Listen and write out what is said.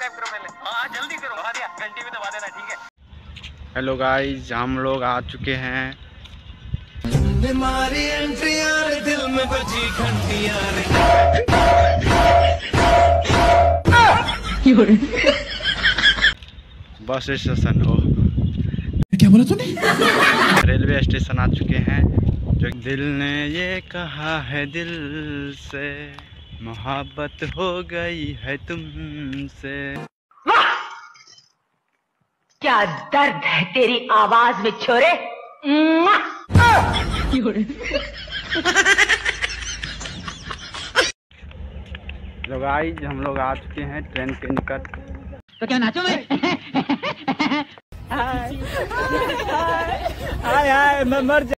Subscribe करो पहले। हाँ जल्दी करो, दबा दिया, घंटी भी दबा देना, ठीक है। हेलो गाइस, हम लोग आ चुके हैं। हमारी एंट्रियां दिल में बजी घंटियां बस स्टेशन हो, क्या बोला तूने? रेलवे स्टेशन आ चुके हैं। जो दिल ने ये कहा है दिल से, मोहब्बत हो गई है तुमसे। क्या दर्द है तेरी आवाज में छोरे। तो गाइस, हम लोग आ चुके हैं ट्रेन के निकट। तो क्या नाचो मैं? हाय हाय मैं मर